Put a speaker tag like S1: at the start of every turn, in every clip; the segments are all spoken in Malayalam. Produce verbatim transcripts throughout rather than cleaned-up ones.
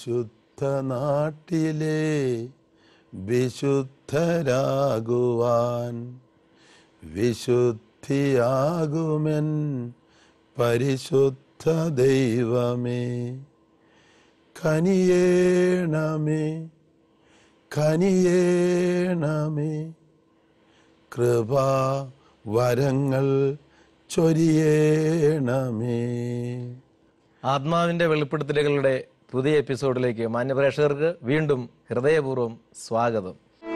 S1: വിശുദ്ധ നാട്ടിലെ വിശുദ്ധരാകുവാൻ വിശുദ്ധിയാകുമെൻ പരിശുദ്ധ ദൈവമേ കനിയേണമേ കനിയേണമേ കൃപാ വരങ്ങൾ ചൊരിയേണമേ.
S2: ആത്മാവിൻ്റെ വെളിപ്പെടുത്തലുകളുടെ പുതിയ എപ്പിസോഡിലേക്ക് മാന്യപ്രേക്ഷകർക്ക് വീണ്ടും ഹൃദയപൂർവ്വം സ്വാഗതം.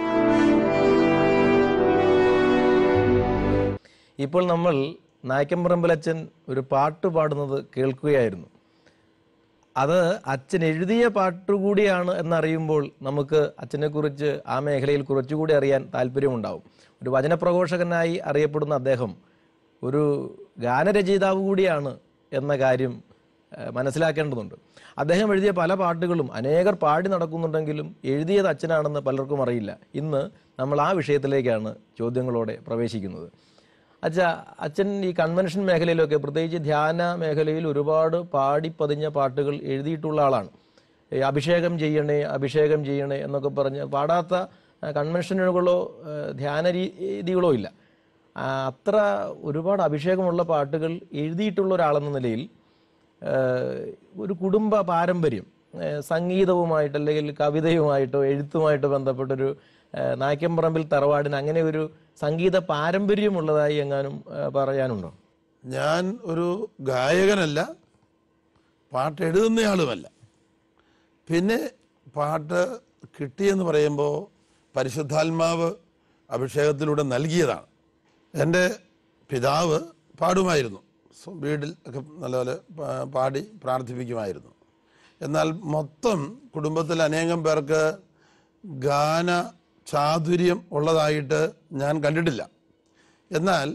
S2: ഇപ്പോൾ നമ്മൾ നായ്ക്കമ്പറമ്പിലച്ഛൻ ഒരു പാട്ട് പാടുന്നത് കേൾക്കുകയായിരുന്നു. അത് അച്ഛൻ എഴുതിയ പാട്ടുകൂടിയാണ് എന്നറിയുമ്പോൾ നമുക്ക് അച്ഛനെക്കുറിച്ച് ആ മേഖലയിൽ കുറച്ചുകൂടി അറിയാൻ താല്പര്യമുണ്ടാവും. ഒരു വചനപ്രഘോഷകനായി അറിയപ്പെടുന്ന അദ്ദേഹം ഒരു ഗാനരചയിതാവ് കൂടിയാണ് എന്ന കാര്യം മനസ്സിലാക്കേണ്ടതുണ്ട്. അദ്ദേഹം എഴുതിയ പല പാട്ടുകളും അനേകർ പാടി നടക്കുന്നുണ്ടെങ്കിലും എഴുതിയത് അച്ഛനാണെന്ന് പലർക്കും അറിയില്ല. ഇന്ന് നമ്മൾ ആ വിഷയത്തിലേക്കാണ് ചോദ്യങ്ങളോടെ പ്രവേശിക്കുന്നത്. അച്ഛാ, അച്ഛൻ ഈ കൺവെൻഷൻ മേഖലയിലൊക്കെ പ്രത്യേകിച്ച് ധ്യാന മേഖലയിൽ ഒരുപാട് പാടിപ്പതിഞ്ഞ പാട്ടുകൾ എഴുതിയിട്ടുള്ള ആളാണ്. അഭിഷേകം ചെയ്യണേ അഭിഷേകം ചെയ്യണേ എന്നൊക്കെ പറഞ്ഞ് പാടാത്ത കൺവെൻഷനുകളോ ധ്യാന രീതികളോ ഇല്ല. അത്ര ഒരുപാട് അഭിഷേകമുള്ള പാട്ടുകൾ എഴുതിയിട്ടുള്ള ഒരാളെന്ന നിലയിൽ ഒരു കുടുംബ പാരമ്പര്യം സംഗീതവുമായിട്ട് അല്ലെങ്കിൽ കവിതയുമായിട്ടോ എഴുത്തുമായിട്ടോ ബന്ധപ്പെട്ടൊരു നായ്ക്കമ്പറമ്പിൽ തറവാടിന് അങ്ങനെ ഒരു സംഗീത പാരമ്പര്യമുള്ളതായി എങ്ങാനും പറയാനുണ്ടോ?
S1: ഞാൻ ഒരു ഗായകനല്ല, പാട്ട് എഴുതുന്നയാളുമല്ല. പിന്നെ പാട്ട് കിട്ടിയെന്ന് പറയുമ്പോൾ പരിശുദ്ധാത്മാവ് അഭിഷേകത്തിലൂടെ നൽകിയതാണ്. എൻ്റെ പിതാവ് പാടുമായിരുന്നു, വീട്ടിൽ ഒക്കെ നല്ലപോലെ പാടി പ്രാർത്ഥിപ്പിക്കുമായിരുന്നു. എന്നാൽ മൊത്തം കുടുംബത്തിൽ അനേകം പേർക്ക് ഗാന ചാതുര്യം ഉള്ളതായിട്ട് ഞാൻ കണ്ടിട്ടില്ല. എന്നാൽ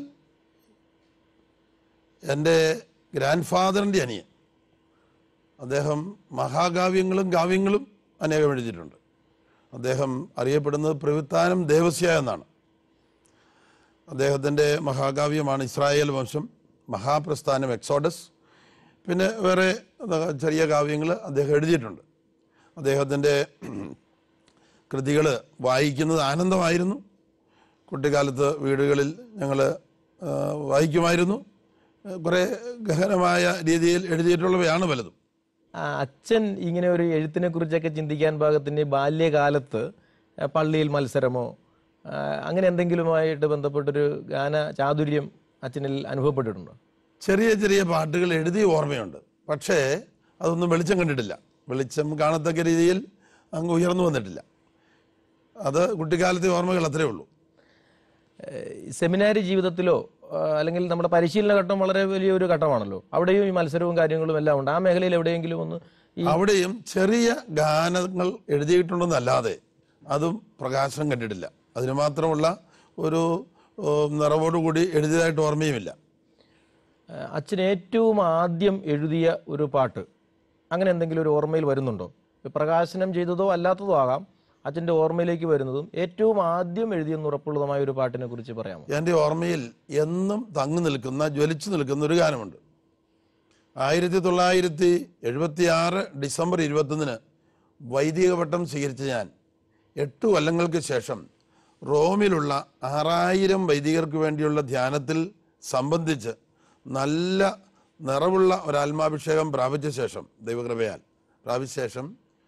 S1: എൻ്റെ ഗ്രാൻഡ് ഫാദറിൻ്റെ അനിയൻ, അദ്ദേഹം മഹാകാവ്യങ്ങളും കാവ്യങ്ങളും അനേകം എഴുതിയിട്ടുണ്ട്. അദ്ദേഹം അറിയപ്പെടുന്നത് പ്രവിത്താനം ദേവസ്യ എന്നാണ്. അദ്ദേഹത്തിൻ്റെ മഹാകാവ്യമാണ് ഇസ്രായേൽ വംശം, മഹാപ്രസ്ഥാനം എക്സോഡസ്. പിന്നെ വേറെ ചെറിയ കാവ്യങ്ങൾ അദ്ദേഹം എഴുതിയിട്ടുണ്ട്. അദ്ദേഹത്തിൻ്റെ കൃതികൾ വായിക്കുന്നത് ആനന്ദമായിരുന്നു. കുട്ടിക്കാലത്ത് വീടുകളിൽ ഞങ്ങൾ വായിക്കുമായിരുന്നു. കുറേ ഗഹനമായ രീതിയിൽ എഴുതിയിട്ടുള്ളവയാണ് പലതും.
S2: അച്ഛൻ ഇങ്ങനെ ഒരു എഴുത്തിനെ കുറിച്ചൊക്കെ ചിന്തിക്കാൻ പാകത്തിന് ബാല്യകാലത്ത് പള്ളിയിൽ മത്സരമോ അങ്ങനെ എന്തെങ്കിലുമായിട്ട് ബന്ധപ്പെട്ടൊരു ഗാന ചാതുര്യം അച്ഛനിൽ അനുഭവപ്പെട്ടിട്ടുണ്ടോ?
S1: ചെറിയ ചെറിയ പാട്ടുകൾ എഴുതി ഓർമ്മയുണ്ട്. പക്ഷേ അതൊന്നും വെളിച്ചം കണ്ടിട്ടില്ല. വെളിച്ചം കാണത്തക്ക രീതിയിൽ അങ്ങ് ഉയർന്നു വന്നിട്ടില്ല. അത് കുട്ടിക്കാലത്തെ ഓർമ്മകൾ അത്രേ ഉള്ളൂ.
S2: സെമിനാരി ജീവിതത്തിലോ അല്ലെങ്കിൽ നമ്മുടെ പരിശീലന ഘട്ടം വളരെ വലിയൊരു ഘട്ടമാണല്ലോ, അവിടെയും ഈ മത്സരവും കാര്യങ്ങളും എല്ലാം ഉണ്ട്. ആ മേഖലയിൽ എവിടെയെങ്കിലും ഒന്ന്
S1: അവിടെയും ചെറിയ ഗാനങ്ങൾ എഴുതിയിട്ടുണ്ടെന്നല്ലാതെ അതും പ്രകാശനം കണ്ടിട്ടില്ല. അതിന് മാത്രമുള്ള ഒരു നിറവോടുകൂടി എഴുതിയതായിട്ട് ഓർമ്മയുമില്ല.
S2: അച്ഛൻ ഏറ്റവും ആദ്യം എഴുതിയ ഒരു പാട്ട് അങ്ങനെ എന്തെങ്കിലും ഒരു ഓർമ്മയിൽ വരുന്നുണ്ടോ? പ്രകാശനം ചെയ്തതോ അല്ലാത്തതോ ആകാം. അച്ഛൻ്റെ ഓർമ്മയിലേക്ക് വരുന്നതും ഏറ്റവും ആദ്യം എഴുതിയെന്ന് ഉറപ്പുള്ളതുമായ ഒരു പാട്ടിനെ കുറിച്ച് പറയാമോ?
S1: എൻ്റെ ഓർമ്മയിൽ എന്നും തങ്ങി നിൽക്കുന്ന ജ്വലിച്ചു നിൽക്കുന്ന ഒരു ഗാനമുണ്ട്. ആയിരത്തി തൊള്ളായിരത്തി എഴുപത്തി ആറ് ഡിസംബർ ഇരുപത്തൊന്നിന് വൈദിക പട്ടം സ്വീകരിച്ച ഞാൻ എട്ടു കൊല്ലങ്ങൾക്ക് ശേഷം റോമിലുള്ള ആറായിരം വൈദികർക്ക് വേണ്ടിയുള്ള ധ്യാനത്തിൽ സംബന്ധിച്ച് നല്ല നിറവുള്ള ഒരാത്മാഭിഷേകം പ്രാപിച്ച ശേഷം, ദൈവകൃപയാൽ പ്രാപിച്ച ശേഷം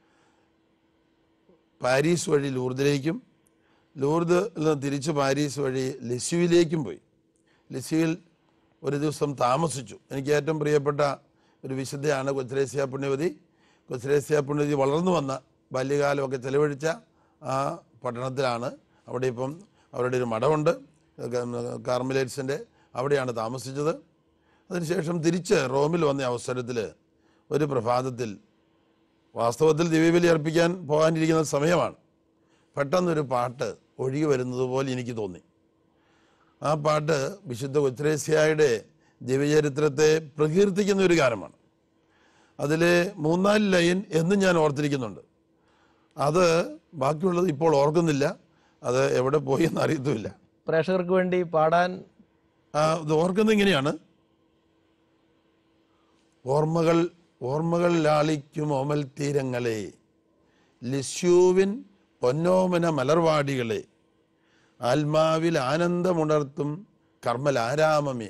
S1: പാരീസ് വഴി ലൂർദിലേക്കും ലൂർദിൽ നിന്ന് തിരിച്ച് പാരീസ് വഴി ലിസ്യുവിലേക്കും പോയി. ലിസ്യുവിൽ ഒരു ദിവസം താമസിച്ചു. എനിക്ക് ഏറ്റവും പ്രിയപ്പെട്ട ഒരു വിശുദ്ധയാണ് കൊച്ചുരേസ്യ പുണ്യവതി. കൊച്ചുരേസ്യ പുണ്യവതി വളർന്നു വന്ന ബാല്യകാലമൊക്കെ ചെലവഴിച്ച ആ പട്ടണത്തിലാണ്. അവിടെ ഇപ്പം അവരുടെ ഒരു മഠമുണ്ട്, കാർമലേറ്റ്സിൻ്റെ. അവിടെയാണ് താമസിച്ചത്. അതിനുശേഷം തിരിച്ച് റോമിൽ വന്ന അവസരത്തിൽ ഒരു പ്രഭാതത്തിൽ, വാസ്തവത്തിൽ ദിവ്യബലി അർപ്പിക്കാൻ പോകാനിരിക്കുന്ന സമയമാണ്, പെട്ടെന്നൊരു പാട്ട് ഒഴുകി വരുന്നത് പോലെ എനിക്ക് തോന്നി. ആ പാട്ട് വിശുദ്ധ കൊച്ചുരേസ്യയുടെ ദിവ്യചരിത്രത്തെ പ്രകീർത്തിക്കുന്ന ഒരു ഗാനമാണ്. അതിലെ മൂന്നാല് ലൈൻ എന്നും ഞാൻ ഓർത്തിരിക്കുന്നുണ്ട്. അത് ബാക്കിയുള്ളത് ഇപ്പോൾ ഓർക്കുന്നില്ല. അത് എവിടെ പോയി എന്ന് അറിയത്തുമില്ല.
S2: പ്രേക്ഷകർക്ക് വേണ്ടി പാടാൻ
S1: ഇത് ഓർക്കുന്നത് ഇങ്ങനെയാണ്: ഓർമ്മകൾ ഓർമ്മകൾ ലാളിക്കും ഓമൽ തീരങ്ങളെ, ലിസ്യൂവിൻ പൊന്നോമന മലർവാടികളെ, ആത്മാവിൽ ആനന്ദമുണർത്തും കർമ്മലാരാമമേ.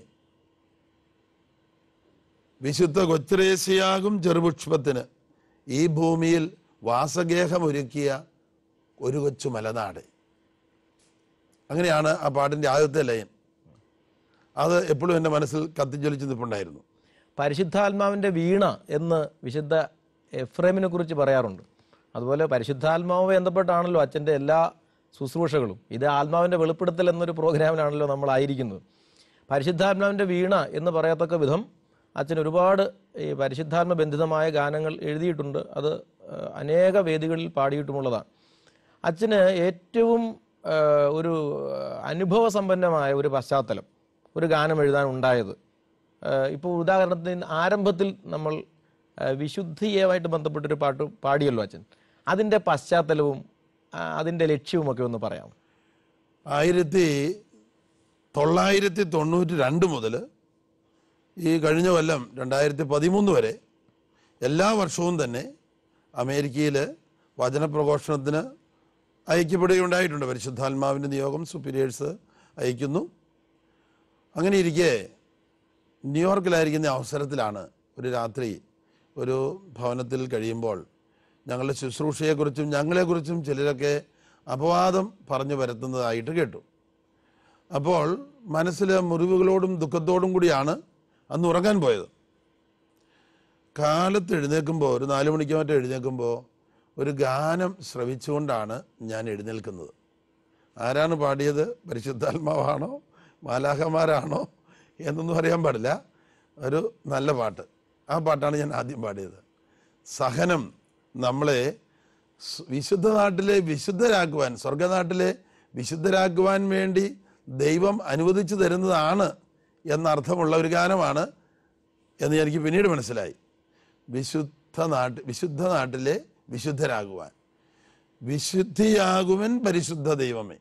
S1: വിശുദ്ധ കൊച്ചുരേസ്യാകും ചെറുപുഷ്പത്തിന് ഈ ഭൂമിയിൽ വാസഗേഹമൊരുക്കിയ ഒരു കൊച്ചു മലനാട്. അങ്ങനെയാണ് ആ പാട്ടിൻ്റെ ആദ്യത്തെ ലൈൻ. അത് എപ്പോഴും എൻ്റെ മനസ്സിൽ കത്തിജ്വലിച്ച് നിൽപ്പുണ്ടായിരുന്നു.
S2: പരിശുദ്ധാത്മാവിൻ്റെ വീണ എന്ന് വിശുദ്ധ എഫ്രേമിനെ കുറിച്ച് പറയാറുണ്ട്. അതുപോലെ പരിശുദ്ധാത്മാവുമായി ബന്ധപ്പെട്ടാണല്ലോ അച്ഛൻ്റെ എല്ലാ ശുശ്രൂഷകളും. ഇത് ആത്മാവിൻ്റെ വെളിപ്പെടുത്തൽ എന്നൊരു പ്രോഗ്രാമിലാണല്ലോ നമ്മളായിരിക്കുന്നത്. പരിശുദ്ധാത്മാവിൻ്റെ വീണ എന്ന് പറയത്തക്ക വിധം അച്ഛൻ ഒരുപാട് ഈ പരിശുദ്ധാത്മ ബന്ധിതമായ ഗാനങ്ങൾ എഴുതിയിട്ടുണ്ട്. അത് അനേക വേദികളിൽ പാടിയിട്ടുമുള്ളതാണ്. അച്ഛന് ഏറ്റവും ഒരു അനുഭവസമ്പന്നമായ ഒരു പശ്ചാത്തലം ഒരു ഗാനം എഴുതാൻ ഉണ്ടായത്, ഇപ്പോൾ ഉദാഹരണത്തിന് ആരംഭത്തിൽ നമ്മൾ വിശുദ്ധിയുമായിട്ട് ബന്ധപ്പെട്ടൊരു പാട്ട് പാടിയല്ലോ അച്ഛൻ. അതിൻ്റെ പശ്ചാത്തലവും അതിൻ്റെ ലക്ഷ്യവുമൊക്കെ ഒന്ന് പറയാം.
S1: ആയിരത്തി തൊള്ളായിരത്തി തൊണ്ണൂറ്റി രണ്ട് മുതൽ ഈ കഴിഞ്ഞ കൊല്ലം രണ്ടായിരത്തി പതിമൂന്ന് വരെ എല്ലാ വർഷവും തന്നെ അമേരിക്കയിൽ വചനപ്രഘോഷണത്തിന് അയക്കപ്പെടുകയുണ്ടായിട്ടുണ്ട്. പരിശുദ്ധാത്മാവിൻ്റെ നിയോഗം സുപ്പീരിയേഴ്സ് അയക്കുന്നു. അങ്ങനെ ഇരിക്കെ ന്യൂയോർക്കിലായിരിക്കുന്ന അവസരത്തിലാണ് ഒരു രാത്രി ഒരു ഭവനത്തിൽ കഴിയുമ്പോൾ ഞങ്ങളുടെ ശുശ്രൂഷയെക്കുറിച്ചും ഞങ്ങളെക്കുറിച്ചും ചിലരൊക്കെ അപവാദം പറഞ്ഞു വരുത്തുന്നതായിട്ട് കേട്ടു. അപ്പോൾ മനസ്സിലെ മുറിവുകളോടും ദുഃഖത്തോടും കൂടിയാണ് അന്ന് ഉറങ്ങാൻ പോയത്. കാലത്ത് എഴുന്നേൽക്കുമ്പോൾ ഒരു നാല് മണിക്ക് മറ്റോ എഴുന്നേൽക്കുമ്പോൾ ഒരു ഗാനം ശ്രവിച്ചുകൊണ്ടാണ് ഞാൻ എഴുന്നേൽക്കുന്നത്. ആരാണ് പാടിയത്? പരിശുദ്ധാത്മാവാണോ മാലാഖമാരാണോ എന്നൊന്നും അറിയാൻ പാടില്ല. ഒരു നല്ല പാട്ട്. ആ പാട്ടാണ് ഞാൻ ആദ്യം പാടിയത്. സഹനം നമ്മളെ വിശുദ്ധ നാട്ടിലെ വിശുദ്ധരാക്കുവാൻ, സ്വർഗനാട്ടിലെ വിശുദ്ധരാക്കുവാൻ വേണ്ടി ദൈവം അനുവദിച്ചു തരുന്നതാണ് എന്നർത്ഥമുള്ള ഒരു ഗാനമാണ് എന്ന് എനിക്ക് പിന്നീട് മനസ്സിലായി. വിശുദ്ധ നാട്ട് വിശുദ്ധ നാട്ടിലെ വിശുദ്ധരാകുവാൻ, വിശുദ്ധിയാകുവൻ പരിശുദ്ധ ദൈവമേ,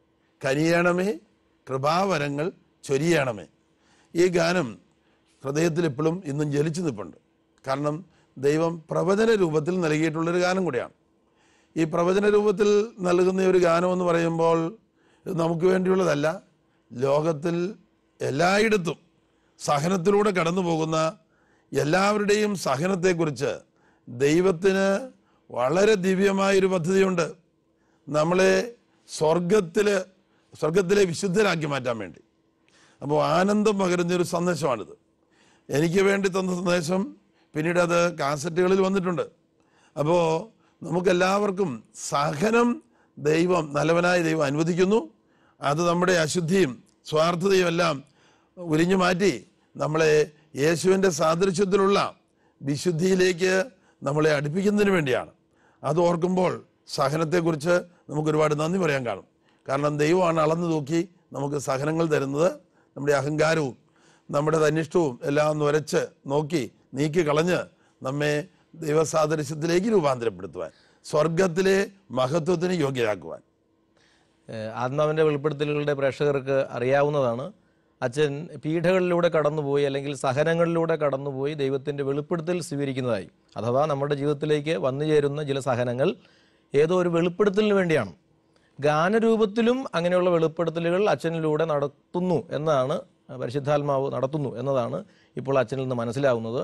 S1: കനിയണമേ കൃപാവരങ്ങൾ ചൊരിയണമേ. ഈ ഗാനം ഹൃദയത്തിൽ ഇപ്പോഴും ഇന്നും ജലിച്ചു നിൽപ്പുണ്ട്. കാരണം ദൈവം പ്രവചന രൂപത്തിൽ നൽകിയിട്ടുള്ളൊരു ഗാനം കൂടിയാണ്. ഈ പ്രവചന രൂപത്തിൽ നൽകുന്ന ഒരു ഗാനം എന്ന് പറയുമ്പോൾ ഇത് നമുക്ക് വേണ്ടിയുള്ളതല്ല. ലോകത്തിൽ എല്ലായിടത്തും സഹനത്തിലൂടെ കടന്നു പോകുന്ന എല്ലാവരുടെയും സഹനത്തെക്കുറിച്ച് ദൈവത്തിന് വളരെ ദിവ്യമായൊരു പദ്ധതിയുണ്ട്. നമ്മളെ സ്വർഗത്തിൽ സ്വർഗത്തിലെ വിശുദ്ധരാക്കി മാറ്റാൻ വേണ്ടി. അപ്പോൾ ആനന്ദം പകരുന്നൊരു സന്ദേശമാണിത്. എനിക്ക് വേണ്ടി തന്ന സന്ദേശം പിന്നീട് അത് കാസറ്റുകളിൽ വന്നിട്ടുണ്ട്. അപ്പോൾ നമുക്കെല്ലാവർക്കും സഹനം ദൈവം, നല്ലവനായ ദൈവം അനുവദിക്കുന്നു. അത് നമ്മുടെ അശുദ്ധിയും സ്വാർത്ഥതയും എല്ലാം ഉരിഞ്ഞു മാറ്റി നമ്മളെ യേശുവിൻ്റെ സാദൃശ്യത്തിലുള്ള വിശുദ്ധിയിലേക്ക് നമ്മളെ അടുപ്പിക്കുന്നതിന് വേണ്ടിയാണ്. അത് ഓർക്കുമ്പോൾ സഹനത്തെക്കുറിച്ച് നമുക്കൊരുപാട് നന്ദി പറയാൻ കാണും. കാരണം ദൈവമാണ് അളന്നു തൂക്കി നമുക്ക് സഹനങ്ങൾ തരുന്നത്. നമ്മുടെ അഹങ്കാരവും നമ്മുടെ തന്നിഷ്ടവും എല്ലാം നുരച്ച് നോക്കി നീക്കി കളഞ്ഞ് നമ്മെ ദൈവസാദൃശ്യത്തിലേക്ക് രൂപാന്തരപ്പെടുത്തുവാൻ, സ്വർഗത്തിലെ മഹത്വത്തിന് യോഗ്യരാക്കുവാൻ.
S2: ആത്മാവിൻ്റെ വെളിപ്പെടുത്തലുകളുടെ പ്രേക്ഷകർക്ക് അറിയാവുന്നതാണ്. അച്ഛൻ പീഠകളിലൂടെ കടന്നുപോയി അല്ലെങ്കിൽ സഹനങ്ങളിലൂടെ കടന്നുപോയി ദൈവത്തിൻ്റെ വെളിപ്പെടുത്തൽ സ്വീകരിക്കുന്നതായി. അഥവാ നമ്മുടെ ജീവിതത്തിലേക്ക് വന്നു ചേരുന്ന ചില സഹനങ്ങൾ ഏതോ ഒരു വെളിപ്പെടുത്തലിന് വേണ്ടിയാണ്. ഗാനരൂപത്തിലും അങ്ങനെയുള്ള വെളിപ്പെടുത്തലുകൾ അച്ഛനിലൂടെ നടത്തുന്നു എന്നാണ്, പരിശുദ്ധാത്മാവ് നടത്തുന്നു എന്നതാണ് ഇപ്പോൾ അച്ഛനിൽ നിന്ന് മനസ്സിലാവുന്നത്.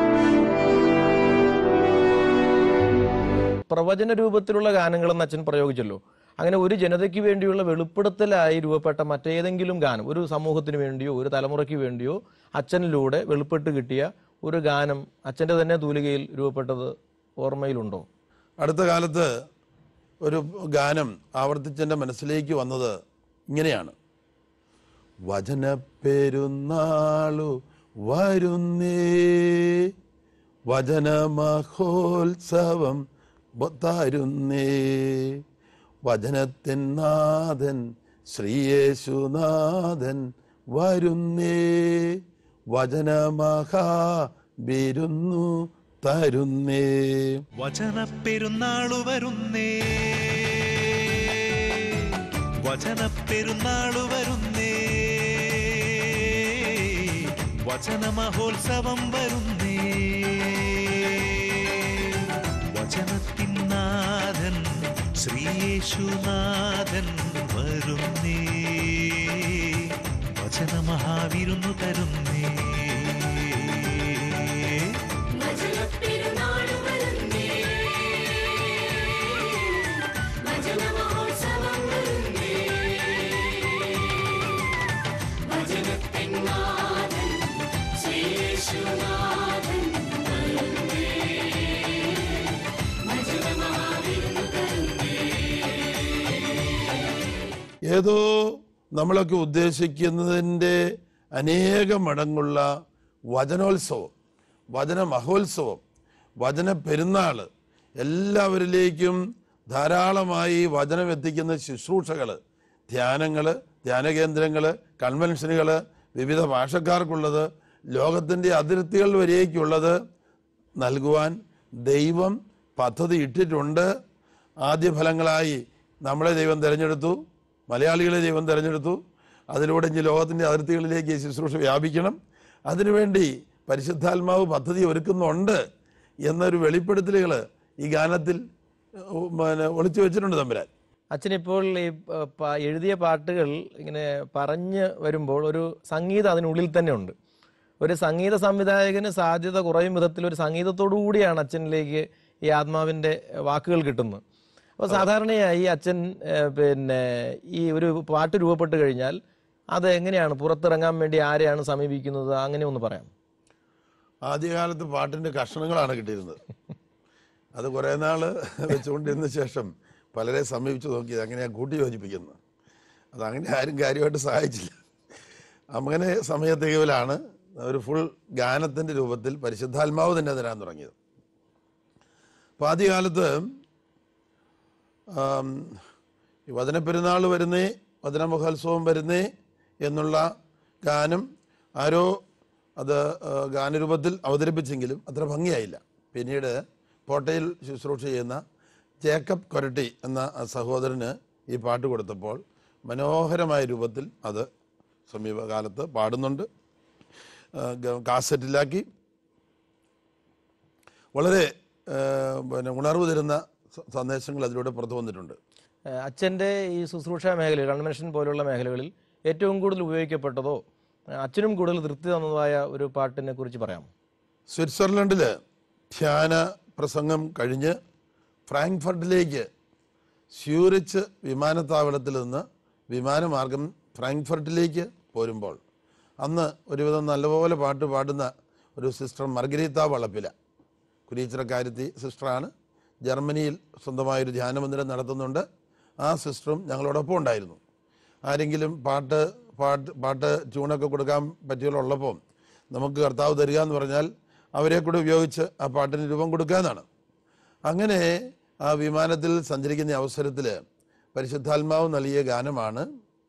S2: പ്രവചന രൂപത്തിലുള്ള ഗാനങ്ങളെന്ന് അച്ഛൻ പ്രയോഗിച്ചല്ലോ. അങ്ങനെ ഒരു ജനതയ്ക്ക് വേണ്ടിയുള്ള വെളിപ്പെടുത്തലായി രൂപപ്പെട്ട മറ്റേതെങ്കിലും ഗാനം, ഒരു സമൂഹത്തിന് വേണ്ടിയോ ഒരു തലമുറയ്ക്ക് വേണ്ടിയോ അച്ഛനിലൂടെ വെളിപ്പെട്ട് കിട്ടിയ ഒരു ഗാനം അച്ഛൻ്റെ തന്നെ തൂലികയിൽ രൂപപ്പെട്ടത് ഓർമ്മയിലുണ്ടോ?
S1: അടുത്ത കാലത്ത് ഒരു ഗാനം ആവർത്തിച്ചെൻ്റെ മനസ്സിലേക്ക് വന്നത് ഇങ്ങനെയാണ്. വചനപ്പെരുന്നാളു വരുന്നേ, വചനമഹോത്സവം തരുന്നേ, വചനത്തിൻ നാഥൻ ശ്രീയേശുനാഥൻ വരുന്നേ, വചനമഹാബിരുന്നു തരുന്നേ.
S3: വചനപ്പെരുന്നാളു വരുന്നേ, വചനപ്പെരുന്നാളു വരുന്നേ, വചനമഹോത്സവം വരുന്നേ, വചനത്തിൻ നാഥൻ ശ്രീയേശുനാഥൻ വരുന്നേ, വചനമഹാവിരുന്നു തരുന്നേ.
S1: ഏതോ നമ്മളൊക്കെ ഉദ്ദേശിക്കുന്നതിൻ്റെ അനേക മടങ്ങുള്ള വചനോത്സവം, വചന മഹോത്സവം, വചന പെരുന്നാൾ, എല്ലാവരിലേക്കും ധാരാളമായി വചനം എത്തിക്കുന്ന ശുശ്രൂഷകൾ, ധ്യാനങ്ങൾ, ധ്യാനകേന്ദ്രങ്ങൾ, കൺവെൻഷനുകൾ, വിവിധ ഭാഷക്കാർക്കുള്ളത്, ലോകത്തിൻ്റെ അതിർത്തികൾ വരേക്കുള്ളത് നൽകുവാൻ ദൈവം പദ്ധതി ഇട്ടിട്ടുണ്ട്. ആദ്യ ഫലങ്ങളായി നമ്മളെ ദൈവം തിരഞ്ഞെടുത്തു, മലയാളികളെ ദൈവം തിരഞ്ഞെടുത്തു. അതിലൂടെ ഇനി ലോകത്തിൻ്റെ അതിർത്തികളിലേക്ക് ഈ ശുശ്രൂഷ വ്യാപിക്കണം. അതിനുവേണ്ടി പരിശുദ്ധാത്മാവ് പദ്ധതി ഒരുക്കുന്നുണ്ട് എന്നൊരു വെളിപ്പെടുത്തലുകൾ ഈ ഗാനത്തിൽ പിന്നെ ഒളിച്ചു വെച്ചിട്ടുണ്ട് തമ്പുരാൻ.
S2: അച്ഛനിപ്പോൾ ഈ പ- എഴുതിയ പാട്ടുകൾ ഇങ്ങനെ പറഞ്ഞ് വരുമ്പോൾ ഒരു സംഗീതം അതിനുള്ളിൽ തന്നെ ഉണ്ട്. ഒരു സംഗീത സംവിധായകന് സാധ്യത കുറയും വിധത്തിൽ ഒരു സംഗീതത്തോടു കൂടിയാണ് അച്ഛനിലേക്ക് ഈ ആത്മാവിൻ്റെ വാക്കുകൾ കിട്ടുന്നത്. അപ്പോൾ സാധാരണയായി അച്ഛൻ ഏഹ്, പിന്നെ ഈ ഒരു പാട്ട് രൂപപ്പെട്ട് കഴിഞ്ഞാൽ അത് എങ്ങനെയാണ് പുറത്തിറങ്ങാൻ വേണ്ടി ആരെയാണ് സമീപിക്കുന്നത്, അങ്ങനെ ഒന്ന് പറയാം.
S1: ആദ്യകാലത്ത് പാട്ടിൻ്റെ കഷണങ്ങളാണ് കിട്ടിയിരുന്നത്. അത് കുറേ നാൾ വെച്ചുകൊണ്ടിരുന്ന ശേഷം പലരെ സമീപിച്ച് നോക്കിയത് അങ്ങനെയാണ് കൂട്ടി യോജിപ്പിക്കുന്നത്. അതങ്ങനെ ആരും കാര്യമായിട്ട് സഹായിച്ചില്ല. അങ്ങനെ സമയത്തേക്കലാണ് ഒരു ഫുൾ ഗാനത്തിൻ്റെ രൂപത്തിൽ പരിശുദ്ധാത്മാവ് തന്നെ തരാൻ തുടങ്ങിയത്. അപ്പോൾ ആദ്യകാലത്ത് ഈ വചനപ്പെരുന്നാൾ വരുന്നേ, വചന മഹോത്സവം വരുന്നേ എന്നുള്ള ഗാനം ആരോ അത് ഗാനരൂപത്തിൽ അവതരിപ്പിച്ചെങ്കിലും അത്ര ഭംഗിയായില്ല. പിന്നീട് പോട്ടയിൽ ശുശ്രൂഷ ചെയ്യുന്ന ജേക്കബ് കൊരട്ടി എന്ന സഹോദരന് ഈ പാട്ട് കൊടുത്തപ്പോൾ മനോഹരമായ രൂപത്തിൽ അത് സമീപകാലത്ത് പാടുന്നുണ്ട്. കാസറ്റിലാക്കി വളരെ പിന്നെ ഉണർവ് തരുന്ന സന്ദേശങ്ങൾ അതിലൂടെ പുറത്തു വന്നിട്ടുണ്ട്.
S2: അച്ഛൻ്റെ ഈ ശുശ്രൂഷ മേഖലയിൽ, കൺവെൻഷൻ പോലുള്ള മേഖലകളിൽ ഏറ്റവും കൂടുതൽ ഉപയോഗിക്കപ്പെട്ടതോ അച്ഛനും കൂടുതൽ തൃപ്തി തന്നതായ ഒരു പാട്ടിനെ കുറിച്ച് പറയാം.
S1: സ്വിറ്റ്സർലൻഡിൽ ധ്യാന പ്രസംഗം കഴിഞ്ഞ് ഫ്രാങ്ക്ഫർട്ടിലേക്ക് സ്യൂറിച്ച് വിമാനത്താവളത്തിൽ നിന്ന് വിമാനമാർഗം ഫ്രാങ്ക്ഫർട്ടിലേക്ക് പോരുമ്പോൾ അന്ന് ഒരുവിധം നല്ലപോലെ പാട്ട് പാടുന്ന ഒരു സിസ്റ്റർ മർഗരീത്ത വളപ്പില, കുരീച്ചിറക്കാരുത്തി സിസ്റ്ററാണ്. ജർമ്മനിയിൽ സ്വന്തമായൊരു ധ്യാനമന്ദിരം നടത്തുന്നുണ്ട്. ആ സിസ്റ്ററും ഞങ്ങളോടൊപ്പം ഉണ്ടായിരുന്നു. ആരെങ്കിലും പാട്ട് പാട്ട് പാട്ട് ട്യൂണൊക്കെ കൊടുക്കാൻ പറ്റിയുള്ളപ്പോൾ നമുക്ക് കർത്താവ് തരിക എന്ന് പറഞ്ഞാൽ അവരെ കൂടെ ഉപയോഗിച്ച് ആ പാട്ടിന് രൂപം കൊടുക്കാമെന്നാണ്. അങ്ങനെ ആ വിമാനത്തിൽ സഞ്ചരിക്കുന്ന അവസരത്തിൽ പരിശുദ്ധാത്മാവ് നൽകിയ ഗാനമാണ്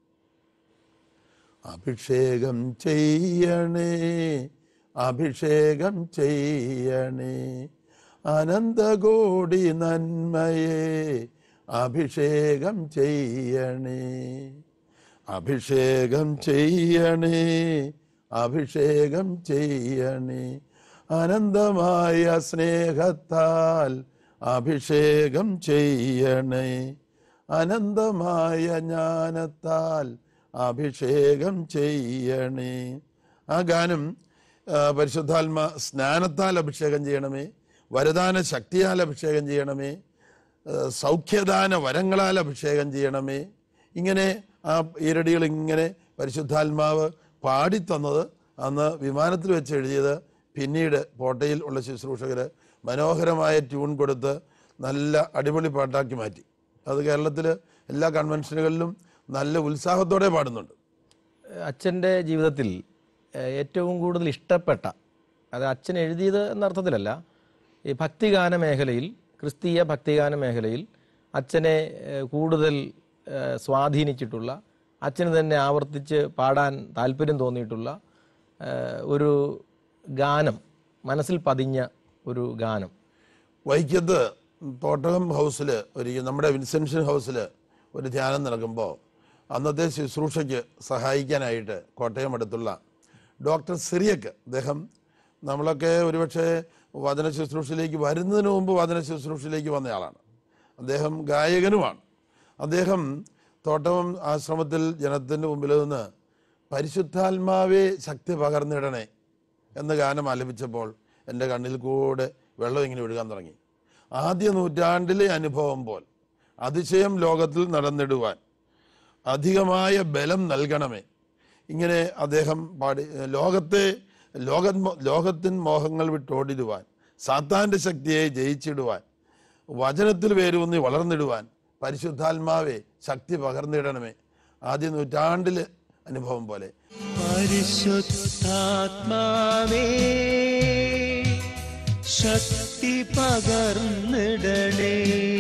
S1: അഭിഷേകം ചെയ്യണേ, അഭിഷേകം ചെയ്യണേ, അനന്തകോടി നന്മയെ അഭിഷേകം ചെയ്യണേ, അഭിഷേകം ചെയ്യണേ, അഭിഷേകം ചെയ്യണേ, അനന്തമായ സ്നേഹത്താൽ അഭിഷേകം ചെയ്യണേ, അനന്തമായ ജ്ഞാനത്താൽ അഭിഷേകം ചെയ്യണേ. ആ ഗാനം പരിശുദ്ധാത്മ സ്നാനത്താൽ അഭിഷേകം ചെയ്യണമേ, വരദാന ശക്തിയാൽ അഭിഷേകം ചെയ്യണമേ, സൗഖ്യദാന വരങ്ങളാൽ അഭിഷേകം ചെയ്യണമേ. ഇങ്ങനെ ആ ഈരടികൾ ഇങ്ങനെ പരിശുദ്ധാത്മാവ് പാടിത്തന്നത് അന്ന് വിമാനത്തിൽ വെച്ച് എഴുതിയത്. പിന്നീട് പോട്ടയിൽ ഉള്ള ശുശ്രൂഷകർ മനോഹരമായ ട്യൂൺ കൊടുത്ത് നല്ല അടിപൊളി പാട്ടാക്കി മാറ്റി. അത് കേരളത്തിൽ എല്ലാ കൺവെൻഷനുകളിലും നല്ല ഉത്സാഹത്തോടെ പാടുന്നുണ്ട്.
S2: അച്ഛൻ്റെ ജീവിതത്തിൽ ഏറ്റവും കൂടുതൽ ഇഷ്ടപ്പെട്ട, അത് അച്ഛൻ എഴുതിയത് എന്നർത്ഥത്തിലല്ല, ഈ ഭക്തിഗാന മേഖലയിൽ, ക്രിസ്തീയ ഭക്തിഗാന മേഖലയിൽ അച്ഛനെ കൂടുതൽ സ്വാധീനിച്ചിട്ടുള്ള, അച്ഛന് തന്നെ ആവർത്തിച്ച് പാടാൻ താല്പര്യം തോന്നിയിട്ടുള്ള ഒരു ഗാനം, മനസ്സിൽ പതിഞ്ഞ ഒരു ഗാനം.
S1: വൈക്കത്ത് തോട്ടകം ഹൗസിൽ ഒരു നമ്മുടെ വിൻസെൻഷൻ ഹൗസിൽ ഒരു ധ്യാനം നടക്കുമ്പോൾ അന്നത്തെ ശുശ്രൂഷയ്ക്ക് സഹായിക്കാനായിട്ട് കോട്ടയം അടുത്തുള്ള ഡോക്ടർ സിറിയക്ക്, അദ്ദേഹം നമ്മളൊക്കെ ഒരുപക്ഷെ വചന ശുശ്രൂഷയിലേക്ക് വരുന്നതിന് മുമ്പ് വചന ശുശ്രൂഷയിലേക്ക് വന്നയാളാണ്. അദ്ദേഹം ഗായകനുമാണ്. അദ്ദേഹം തോട്ടം ആശ്രമത്തിൽ ജനത്തിൻ്റെ മുമ്പിൽ നിന്ന് പരിശുദ്ധാത്മാവേ ശക്തി പകർന്നിടണേ എന്ന ഗാനം ആലപിച്ചപ്പോൾ എൻ്റെ കണ്ണിൽ കൂടെ വെള്ളം ഇങ്ങനെ ഒഴുകാൻ തുടങ്ങി. ആദ്യ നൂറ്റാണ്ടിലെ അനുഭവം പോൽ അതിശയം ലോകത്തിൽ നടന്നിടുവാൻ അധികമായ ബലം നൽകണമേ. ഇങ്ങനെ അദ്ദേഹം പാടി ലോകത്തെ ലോക ലോകത്തിൻ മോഹങ്ങൾ വിട്ടോടിടുവാൻ, സാത്താൻ്റെ ശക്തിയെ ജയിച്ചിടുവാൻ, വചനത്തിൽ വേരൂന്നി വളർന്നിടുവാൻ പരിശുദ്ധാത്മാവെ ശക്തി പകർന്നിടണമേ. ആദ്യ നൂറ്റാണ്ടിലെ അനുഭവം പോലെ
S4: പരിശുദ്ധാത്മാവേ ശക്തി പകർന്നിടണേ.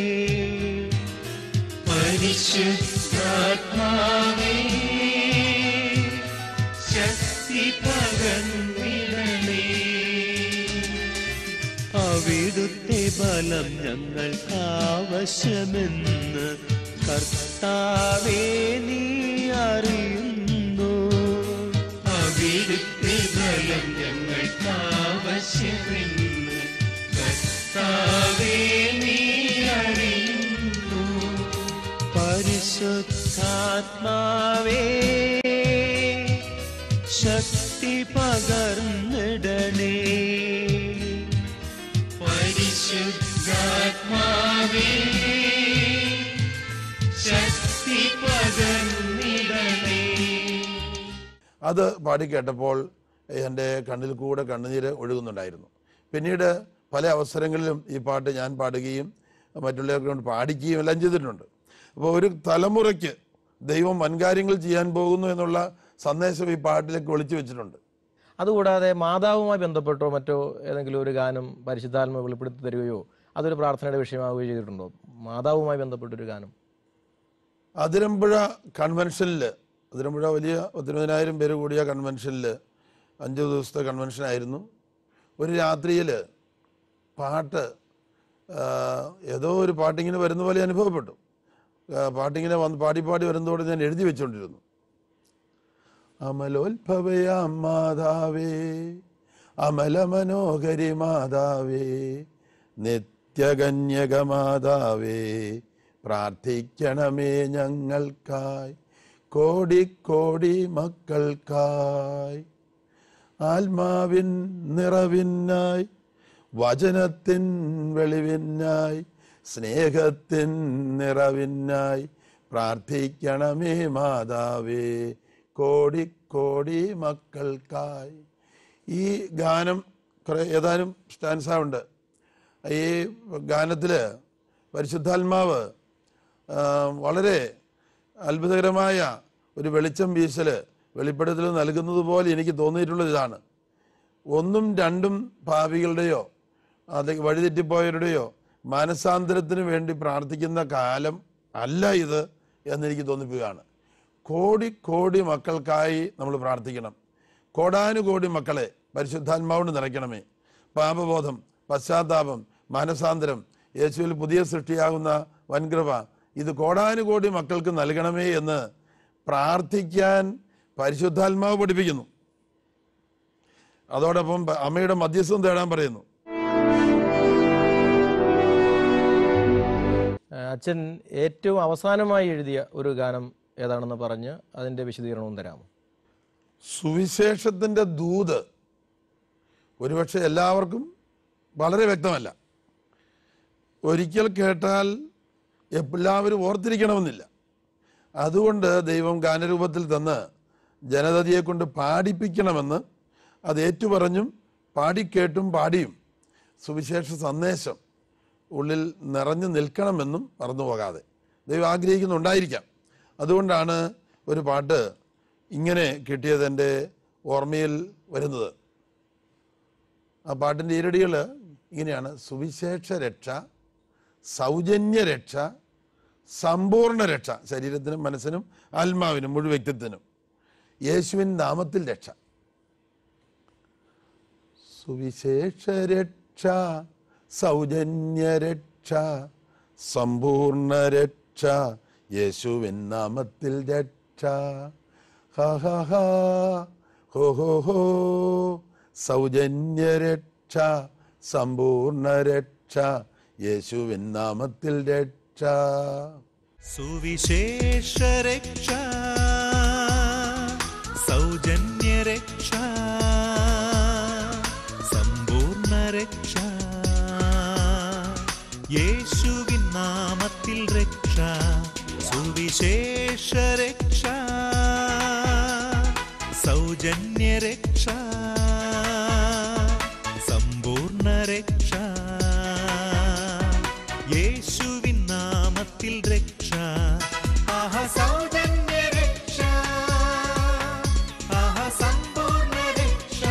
S4: പരിശുദ്ധാത്മാവേ ശക്തി പകർന്നിടണേ. അവിടുത്തെ ബലം ഞങ്ങൾക്ക് ആവശ്യമെന്ന് കർത്താവേ നീ അറിയുന്നു. അവിടുത്തെ ബലം ഞങ്ങൾക്ക് ആവശ്യമെന്ന് കർത്താവേ നീ അറിയുന്നു. പരിശുദ്ധാത്മാവേ ശക്തി പകർന്നിടണേ. പരിശുദ്ധാത്മാവേ ശക്തി പകർന്നിടണേ.
S1: അത് പാടിക്കേട്ടപ്പോൾ എൻ്റെ കണ്ണിൽ കൂടെ കണ്ണുനീര് ഒഴുകുന്നുണ്ടായിരുന്നു. പിന്നീട് പല അവസരങ്ങളിലും ഈ പാട്ട് ഞാൻ പാടുകയും മറ്റുള്ളവർക്ക് കൊണ്ട് പാടിക്കുകയും എല്ലാം ചെയ്തിട്ടുണ്ട്. അപ്പോൾ ഒരു തലമുറയ്ക്ക് ദൈവം വൻകാര്യങ്ങൾ ചെയ്യാൻ പോകുന്നു എന്നുള്ള സന്ദേശം ഈ പാട്ടിലേക്ക് ഒളിച്ചു വെച്ചിട്ടുണ്ട്.
S2: അതുകൂടാതെ മാതാവുമായി ബന്ധപ്പെട്ടോ മറ്റോ ഏതെങ്കിലും ഒരു ഗാനം പരിശുദ്ധാത്മ വെളിപ്പെടുത്തി തരികയോ അതൊരു പ്രാർത്ഥനയുടെ വിഷയമാവുകയോ ചെയ്തിട്ടുണ്ടോ? മാതാവുമായി ബന്ധപ്പെട്ടൊരു ഗാനം
S1: അതിരമ്പുഴ കൺവെൻഷനിൽ, അതിരമ്പുഴ വലിയ പത്തിരുപതിനായിരം പേര് കൂടിയ കൺവെൻഷനിൽ അഞ്ച് ദിവസത്തെ കൺവെൻഷനായിരുന്നു. ഒരു രാത്രിയിൽ പാട്ട് ഏതോ ഒരു പാട്ടിങ്ങനെ വരുന്ന പോലെ അനുഭവപ്പെട്ടു. പാട്ടിങ്ങനെ വന്ന് പാടി പാടി വരുന്നതോടെ ഞാൻ എഴുതി വെച്ചുകൊണ്ടിരുന്നു. അമലോത്ഭവയാം മാതാവേ, അമല മനോഹരി മാതാവേ, നിത്യകന്യക മാതാവേ, പ്രാർത്ഥിക്കണമേ ഞങ്ങൾക്കായി, കോടിക്കോടി മക്കൾക്കായി. ആത്മാവിൻ നിറവിനായി, വചനത്തിൻ വെളിവിനായി, സ്നേഹത്തിൻ നിറവിനായി പ്രാർത്ഥിക്കണമേ മാതാവേ, കോടിക്കോടി മക്കൾക്കായി. ഈ ഗാനം കുറേ ഏതാനും സ്റ്റാൻസ ഉണ്ട്. ഈ ഗാനത്തിൽ പരിശുദ്ധാത്മാവ് വളരെ അത്ഭുതകരമായ ഒരു വെളിച്ചം വീശൽ വെളിപ്പെടുത്തൽ നൽകുന്നത് പോലെ എനിക്ക് തോന്നിയിട്ടുള്ളത് ഇതാണ്. ഒന്നും രണ്ടും പാപികളുടെയോ അല്ലെങ്കിൽ വഴിതെറ്റിപ്പോയവരുടെയോ മാനസാന്തരത്തിന് വേണ്ടി പ്രാർത്ഥിക്കുന്ന കാലം അല്ല ഇത് എന്നെനിക്ക് തോന്നിപ്പിക്കുകയാണ്. കോടി കോടി മക്കൾക്കായി നമ്മൾ പ്രാർത്ഥിക്കണം. കോടാനുകോടി മക്കളെ പരിശുദ്ധാത്മാവിന് നിറയ്ക്കണമേ. പാപബോധം, പശ്ചാത്താപം, മാനസാന്തരം, യേശുവിൽ പുതിയ സൃഷ്ടിയാകുന്ന വൻകൃപ ഇത് കോടാനുകോടി മക്കൾക്ക് നൽകണമേ എന്ന് പ്രാർത്ഥിക്കാൻ പരിശുദ്ധാത്മാവ് പഠിപ്പിക്കുന്നു. അതോടൊപ്പം അമ്മയുടെ മധ്യസ്ഥം തേടാൻ പറയുന്നു.
S2: അച്ഛൻ ഏറ്റവും അവസാനമായി എഴുതിയ ഒരു ഗാനം ഏതാണെന്ന് പറഞ്ഞ് അതിൻ്റെ വിശദീകരണവും തരാമോ?
S1: സുവിശേഷത്തിൻ്റെ ദൂത് ഒരുപക്ഷെ എല്ലാവർക്കും വളരെ വ്യക്തമല്ല. ഒരിക്കൽ കേട്ടാൽ എല്ലാവരും ഓർത്തിരിക്കണമെന്നില്ല. അതുകൊണ്ട് ദൈവം ഗാനരൂപത്തിൽ തന്ന് ജനതയെ കൊണ്ട് പാടിപ്പിക്കണമെന്ന് അത് ഏറ്റുപറഞ്ഞും പാടിക്കേട്ടും പാടിയും സുവിശേഷ സന്ദേശം ഉള്ളിൽ നിറഞ്ഞു നിൽക്കണമെന്നും മറന്നു പോകാതെ ദൈവം ആഗ്രഹിക്കുന്നുണ്ടായിരിക്കാം. അതുകൊണ്ടാണ് ഒരു പാട്ട് ഇങ്ങനെ കിട്ടിയത് എൻ്റെ ഓർമ്മയിൽ വരുന്നത്. ആ പാട്ടിൻ്റെ ഈരടികൾ ഇങ്ങനെയാണ്: സുവിശേഷ രക്ഷ, സൗജന്യ രക്ഷ, സമ്പൂർണ്ണ രക്ഷ, ശരീരത്തിനും മനസ്സിനും ആത്മാവിനും മുഴു വ്യക്തിത്വത്തിനും, യേശുവിൻ നാമത്തിൽ രക്ഷ. സുവിശേഷ രക്ഷ, സൗജന്യ രക്ഷ, സമ്പൂർണ്ണ രക്ഷ, യേശുവിൻ നാമത്തിൽ രക്ഷ. ഹ ഹ ഹ ഹോ ഹോ ഹോ. സൗജന്യ രക്ഷ, സമ്പൂർണ്ണ രക്ഷ, യേശുവിൻ നാമത്തിൽ രക്ഷ.
S3: സുവിശേഷ രക്ഷ, സൗജന്യ രക്ഷ, സമ്പൂർണ്ണ രക്ഷ, യേശുവിൻ നാമത്തിൽ രക്ഷ. സുവിശേഷ രക്ഷ, സൗജന്യ രക്ഷ, സമ്പൂർണ്ണ രക്ഷ, യേശുവിൻ നാമത്തിൽ രക്ഷ. ആഹ സൗജന്യ രക്ഷ, ആഹ സമ്പൂർണ്ണ രക്ഷ,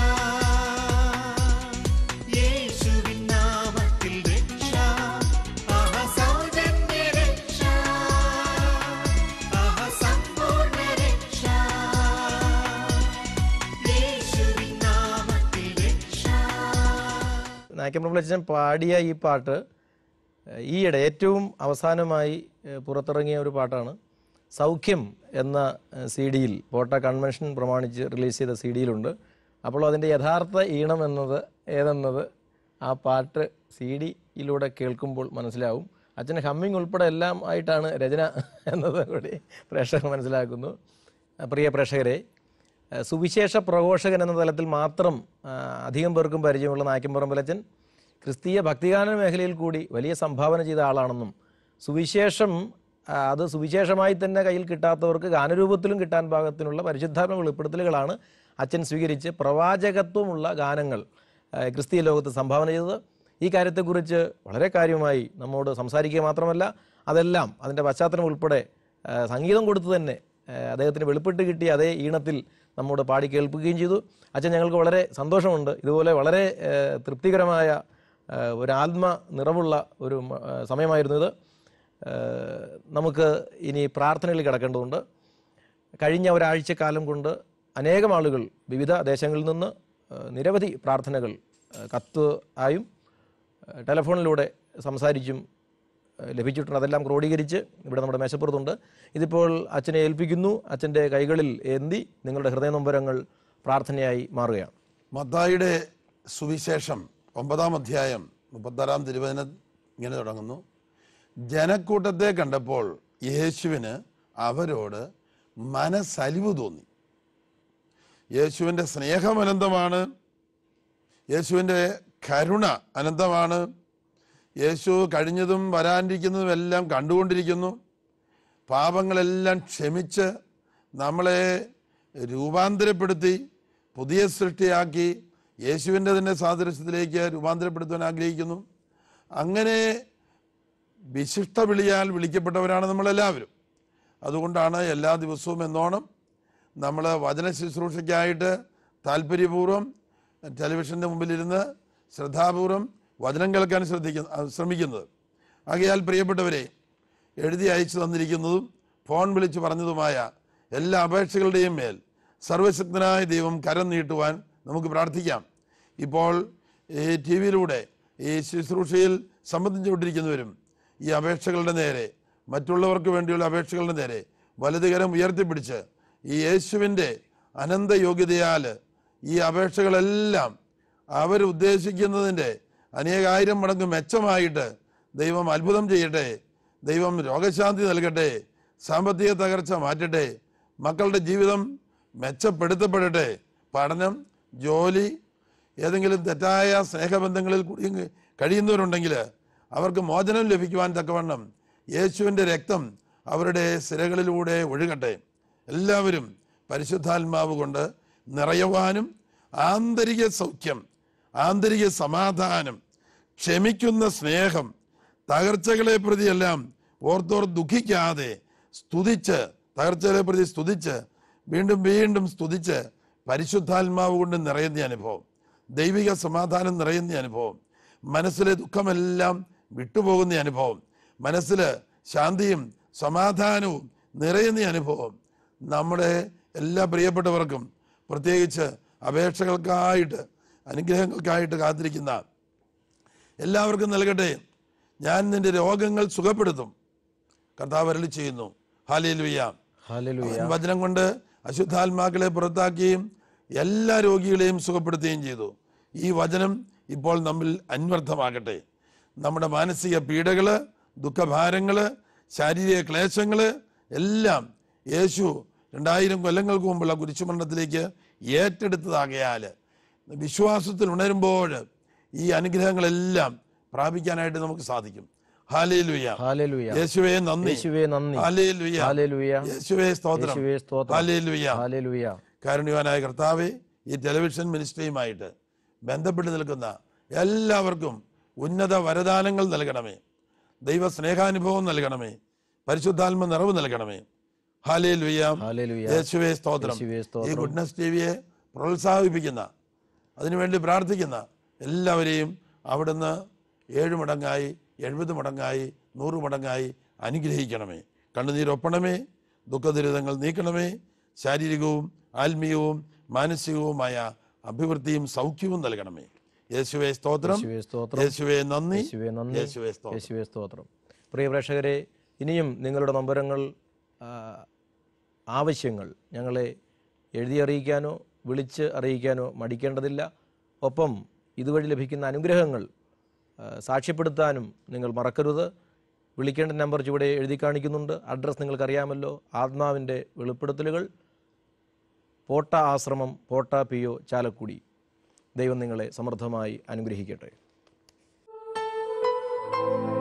S3: യേശുവിൻ നാമത്തിൽ രക്ഷ. ആഹ സൗജന്യ രക്ഷ, ആഹ സമ്പൂർണ്ണ രക്ഷ, യേശുവിൻ നാമത്തിൽ രക്ഷ.
S2: നായ്ക്കൻ പ്രഭുലച്ചൻ പാടിയ ഈ പാട്ട് ഈയിടെ ഏറ്റവും അവസാനമായി പുറത്തിറങ്ങിയ ഒരു പാട്ടാണ്. സൗഖ്യം എന്ന സി ഡിയിൽ, പോട്ട കൺവെൻഷൻ പ്രമാണിച്ച് റിലീസ് ചെയ്ത സി ഡിയിലുണ്ട്. അപ്പോൾ അതിൻ്റെ യഥാർത്ഥ ഈണം എന്നത് ഏതെന്നത് ആ പാട്ട് സി ഡിയിലൂടെ കേൾക്കുമ്പോൾ മനസ്സിലാവും. അച്ഛന് ഹമ്മിങ് ഉൾപ്പെടെ എല്ലാം ആയിട്ടാണ് രചന എന്നത് കൂടി പ്രേക്ഷകർ മനസ്സിലാക്കുന്നു. പ്രിയ പ്രേക്ഷകരെ, സുവിശേഷ പ്രഘോഷകൻ എന്ന തലത്തിൽ മാത്രം അധികം പേർക്കും പരിചയമുള്ള നായ്ക്കൻ പറമ്പിലച്ചൻ ക്രിസ്തീയ ഭക്തിഗാന മേഖലയിൽ കൂടി വലിയ സംഭാവന ചെയ്ത ആളാണെന്നും സുവിശേഷം അത് സുവിശേഷമായി തന്നെ കയ്യിൽ കിട്ടാത്തവർക്ക് ഗാനരൂപത്തിലും കിട്ടാൻ പാകത്തിനുള്ള പരിശുദ്ധാത്മ വെളിപ്പെടുത്തലുകളാണ് അച്ഛൻ സ്വീകരിച്ച് പ്രവാചകത്വമുള്ള ഗാനങ്ങൾ ക്രിസ്തീയ ലോകത്ത് സംഭാവന ചെയ്തത്. ഈ കാര്യത്തെക്കുറിച്ച് വളരെ കാര്യമായി നമ്മോട് സംസാരിക്കുക മാത്രമല്ല, അതെല്ലാം അതിൻ്റെ പശ്ചാത്തലം ഉൾപ്പെടെ സംഗീതം കൊടുത്തു തന്നെ അദ്ദേഹത്തിന് വെളിപ്പെട്ട് കിട്ടിയ അതേ ഈണത്തിൽ നമ്മോട് പാടി കേൾപ്പിക്കുകയും ചെയ്തു. അച്ഛൻ ഞങ്ങൾക്ക് വളരെ സന്തോഷമുണ്ട്. ഇതുപോലെ വളരെ തൃപ്തികരമായ ഒരു ആത്മ നിറവുള്ള ഒരു സമയമായിരുന്നു ഇത്. നമുക്ക് ഇനി പ്രാർത്ഥനയിൽ കിടക്കേണ്ടതുണ്ട്. കഴിഞ്ഞ ഒരാഴ്ചക്കാലം കൊണ്ട് അനേകം ആളുകൾ വിവിധ ദേശങ്ങളിൽ നിന്ന് നിരവധി പ്രാർത്ഥനകൾ കത്ത് ആയും ടെലഫോണിലൂടെ സംസാരിച്ചും ലഭിച്ചിട്ടുണ്ട്. അതെല്ലാം ക്രോഡീകരിച്ച് ഇവിടെ നമ്മുടെ മേശപ്പുറത്തുണ്ട്. ഇതിപ്പോൾ അച്ഛനെ ഏൽപ്പിക്കുന്നു. അച്ഛൻ്റെ കൈകളിൽ ഏന്തി നിങ്ങളുടെ ഹൃദയനൊമ്പരങ്ങൾ പ്രാർത്ഥനയായി മാറുകയാണ്.
S1: മത്തായിയുടെ സുവിശേഷം ഒമ്പതാം അധ്യായം മുപ്പത്താറാം തിരുവചനം ഇങ്ങനെ തുടങ്ങുന്നു. ജനക്കൂട്ടത്തെ കണ്ടപ്പോൾ യേശുവിന് അവരോട് മനസ്സലിവ് തോന്നി. യേശുവിൻ്റെ സ്നേഹം അനന്തമാണ്. യേശുവിൻ്റെ കരുണ അനന്തമാണ്. യേശു കഴിഞ്ഞതും വരാനിരിക്കുന്നതും എല്ലാം കണ്ടുകൊണ്ടിരിക്കുന്നു. പാപങ്ങളെല്ലാം ക്ഷമിച്ച് നമ്മളെ രൂപാന്തരപ്പെടുത്തി പുതിയ സൃഷ്ടിയാക്കി യേശുവിൻ്റെ തന്നെ സാദൃശ്യത്തിലേക്ക് രൂപാന്തരപ്പെടുത്താൻ ആഗ്രഹിക്കുന്നു. അങ്ങനെ വിശിഷ്ട വിളിയാൽ വിളിക്കപ്പെട്ടവരാണ് നമ്മളെല്ലാവരും. അതുകൊണ്ടാണ് എല്ലാ ദിവസവും എന്നോണം നമ്മൾ വചന ശുശ്രൂഷയ്ക്കായിട്ട് താല്പര്യപൂർവ്വം ടെലിവിഷൻ്റെ മുമ്പിലിരുന്ന് ശ്രദ്ധാപൂർവം വചനം കേൾക്കാൻ ശ്രദ്ധിക്കുന്ന ശ്രമിക്കുന്നത്. ആകയാൽ പ്രിയപ്പെട്ടവരെ, എഴുതി അയച്ചു തന്നിരിക്കുന്നതും ഫോൺ വിളിച്ച് പറഞ്ഞതുമായ എല്ലാ അപേക്ഷകളുടെയും മേൽ സർവശക്തനായ ദൈവം കരം നീട്ടുവാൻ നമുക്ക് പ്രാർത്ഥിക്കാം. ഇപ്പോൾ ഈ ടി വിയിലൂടെ ഈ ശുശ്രൂഷയിൽ സംബന്ധിച്ചുകൊണ്ടിരിക്കുന്നവരും ഈ അപേക്ഷകളുടെ നേരെ, മറ്റുള്ളവർക്ക് വേണ്ടിയുള്ള അപേക്ഷകളുടെ നേരെ വലതുകരം ഉയർത്തിപ്പിടിച്ച് ഈ യേശുവിൻ്റെ അനന്ത യോഗ്യതയാൽ ഈ അപേക്ഷകളെല്ലാം അവരുദ്ദേശിക്കുന്നതിൻ്റെ അനേകായിരം മടങ്ങ് മെച്ചമായിട്ട് ദൈവം അത്ഭുതം ചെയ്യട്ടെ. ദൈവം രോഗശാന്തി നൽകട്ടെ. സാമ്പത്തിക തകർച്ച മാറ്റട്ടെ. മക്കളുടെ ജീവിതം മെച്ചപ്പെടുത്തപ്പെടട്ടെ. പഠനം, ജോലി, ഏതെങ്കിലും തെറ്റായ സ്നേഹബന്ധങ്ങളിൽ കൂടി കഴിയുന്നവരുണ്ടെങ്കിൽ അവർക്ക് മോചനം ലഭിക്കുവാൻ തക്കവണ്ണം യേശുവിൻ്റെ രക്തം അവരുടെ സിരകളിലൂടെ ഒഴുകട്ടെ. എല്ലാവരും പരിശുദ്ധാത്മാവ് കൊണ്ട് നിറയുവാനും ആന്തരിക സൗഖ്യം, ആന്തരിക സമാധാനം, ക്ഷമിക്കുന്ന സ്നേഹം, തകർച്ചകളെ പ്രതിയെല്ലാം ഓർത്തോർ ദുഃഖിക്കാതെ സ്തുതിച്ച്, തകർച്ചകളെ പ്രതി സ്തുതിച്ച് വീണ്ടും വീണ്ടും സ്തുതിച്ച് പരിശുദ്ധാത്മാവ് കൊണ്ട് നിറയുന്ന അനുഭവം, ദൈവിക സമാധാനം നിറയുന്ന അനുഭവം, മനസ്സിലെ ദുഃഖമെല്ലാം വിട്ടുപോകുന്ന അനുഭവം, മനസ്സിൽ ശാന്തിയും സമാധാനവും നിറയുന്ന അനുഭവം നമ്മുടെ എല്ലാ പ്രിയപ്പെട്ടവർക്കും, പ്രത്യേകിച്ച് അപേക്ഷകൾക്കായിട്ട് അനുഗ്രഹങ്ങൾക്കായിട്ട് കാത്തിരിക്കുന്ന എല്ലാവർക്കും നൽകട്ടെ. ഞാൻ നിന്റെ രോഗങ്ങൾ സുഖപ്പെടുത്തും, കർത്താവ് അരുളി ചെയ്യുന്നു. ഹല്ലേലൂയ.
S2: ഹല്ലേലൂയ.
S1: വചനം കൊണ്ട് അശുദ്ധാത്മാക്കളെ പുറത്താക്കുകയും എല്ലാ രോഗികളെയും സുഖപ്പെടുത്തുകയും ചെയ്തു. ഈ വചനം ഇപ്പോൾ നമ്മിൽ അന്വർത്ഥമാകട്ടെ. നമ്മുടെ മാനസിക പീഡകൾ, ദുഃഖഭാരങ്ങൾ, ശാരീരിക ക്ലേശങ്ങൾ എല്ലാം യേശു രണ്ടായിരം കൊല്ലങ്ങൾക്ക് മുമ്പുള്ള കുരിശുമരണത്തിലേക്ക് ഏറ്റെടുത്തതാകയാൽ വിശ്വാസത്തിൽ ഉണരുമ്പോൾ ഈ അനുഗ്രഹങ്ങളെല്ലാം പ്രാപിക്കാനായിട്ട് നമുക്ക് സാധിക്കും. ഹല്ലേലൂയ.
S2: ഹല്ലേലൂയ.
S1: യേശുവേ നന്ദി.
S2: യേശുവേ നന്ദി.
S1: ഹല്ലേലൂയ.
S2: ഹല്ലേലൂയ.
S1: യേശുവേ സ്തോത്രം.
S2: യേശുവേ സ്തോത്രം.
S1: ഹല്ലേലൂയ.
S2: ഹല്ലേലൂയ.
S1: കാരുണ്യവാനായ കർത്താവേ, ഈ ടെലിവിഷൻ മിനിസ്ട്രിയുമായിട്ട് ബന്ധപ്പെട്ട് നിൽക്കുന്ന എല്ലാവർക്കും ഉന്നത വരദാനങ്ങൾ നൽകണമേ. ദൈവ സ്നേഹാനുഭവം നൽകണമേ. പരിശുദ്ധാത്മ നിറവ് നൽകണമേ. ഹല്ലേലൂയ.
S2: ഹല്ലേലൂയ.
S1: യേശുവേ സ്തോത്രം.
S2: യേശുവേ
S1: ഈ
S2: സ്തോത്രം.
S1: ഗുഡ്നസ് ടിവിയെ പ്രോത്സാഹിപ്പിക്കുന്ന, അതിനുവേണ്ടി പ്രാർത്ഥിക്കുന്ന എല്ലാവരെയും അവിടുന്ന് ഏഴ് മടങ്ങായി, എഴുപത് മടങ്ങായി, നൂറ് മടങ്ങായി അനുഗ്രഹിക്കണമേ. കണ്ണുനീരൊപ്പണമേ. ദുഃഖദുരിതങ്ങൾ നീക്കണമേ. ശാരീരികവും ആത്മീയവും മാനസികവുമായ അഭിവൃദ്ധിയും സൗഖ്യവും നൽകണമേ. യേശുവേ സ്തോത്രം.
S2: യേശുവേ സ്തോത്രം.
S1: യേശുവേ നന്ദി.
S2: യേശുവേ നന്ദി.
S1: യേശുവേ സ്തോത്രം.
S2: യേശുവേ സ്തോത്രം. പ്രിയ പ്രേക്ഷകരെ, ഇനിയും നിങ്ങളുടെ നമ്പരങ്ങൾ, ആ, ആവശ്യങ്ങൾ ഞങ്ങളെ എഴുതി അറിയിക്കാനോ വിളിച്ച് അറിയിക്കാനോ മടിക്കേണ്ടതില്ല. ഒപ്പം ഇതുവഴി ലഭിക്കുന്ന അനുഗ്രഹങ്ങൾ ആ, സാക്ഷ്യപ്പെടുത്താനും നിങ്ങൾ മറക്കരുത്. വിളിക്കേണ്ട നമ്പർ ചുവടെ എഴുതി കാണിക്കുന്നുണ്ട്. അഡ്രസ്സ് നിങ്ങൾക്കറിയാമല്ലോ. ആത്മാവിൻ്റെ വെളിപ്പെടുത്തലുകൾ, പോട്ട ആശ്രമം, പോട്ട പി ഒ, ചാലക്കുടി. ദൈവം നിങ്ങളെ സമൃദ്ധമായി അനുഗ്രഹിക്കട്ടെ.